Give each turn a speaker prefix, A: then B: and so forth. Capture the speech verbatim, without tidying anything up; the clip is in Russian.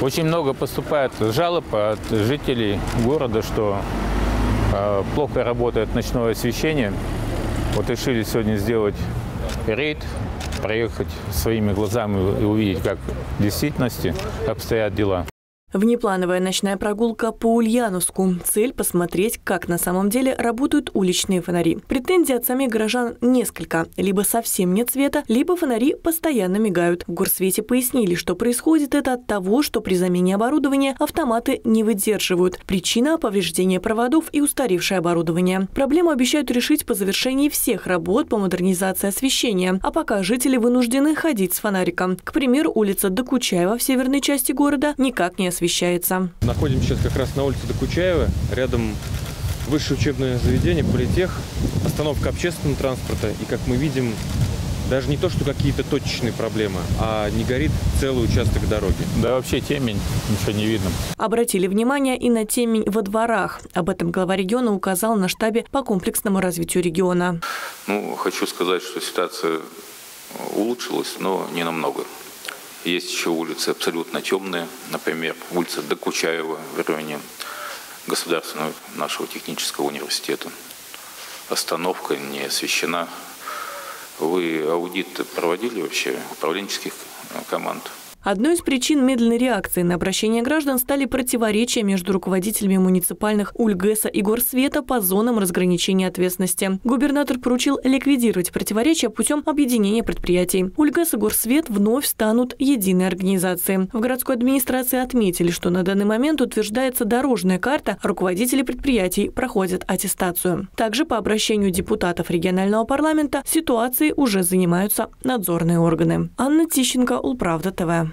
A: Очень много поступает жалоб от жителей города, что э, плохо работает ночное освещение. Вот решили сегодня сделать рейд, проехать своими глазами и увидеть, как в действительности обстоят дела.
B: Внеплановая ночная прогулка по Ульяновску. Цель – посмотреть, как на самом деле работают уличные фонари. Претензий от самих горожан несколько. Либо совсем нет света, либо фонари постоянно мигают. В горсвете пояснили, что происходит это от того, что при замене оборудования автоматы не выдерживают. Причина – повреждение проводов и устаревшее оборудование. Проблему обещают решить по завершении всех работ по модернизации освещения. А пока жители вынуждены ходить с фонариком. К примеру, улица Докучаева в северной части города никак не освещается. Освещается.
C: Находимся сейчас как раз на улице Докучаева, рядом высшее учебное заведение, политех, остановка общественного транспорта. И, как мы видим, даже не то, что какие-то точечные проблемы, а не горит целый участок дороги.
A: Да вообще темень, ничего не видно.
B: Обратили внимание и на темень во дворах. Об этом глава региона указал на штабе по комплексному развитию региона.
D: Ну, хочу сказать, что ситуация улучшилась, но не намного. Есть еще улицы абсолютно темные, например, улица Докучаева в районе Государственного нашего технического университета. Остановка не освещена. Вы аудит проводили вообще управленческих команд?
B: Одной из причин медленной реакции на обращение граждан стали противоречия между руководителями муниципальных УльГЭСа и Горсвета по зонам разграничения ответственности. Губернатор поручил ликвидировать противоречия путем объединения предприятий. УльГЭС и Горсвет вновь станут единой организацией. В городской администрации отметили, что на данный момент утверждается дорожная карта, а руководители предприятий проходят аттестацию. Также по обращению депутатов регионального парламента ситуацией уже занимаются надзорные органы. Анна Тищенко, Улправда ТВ.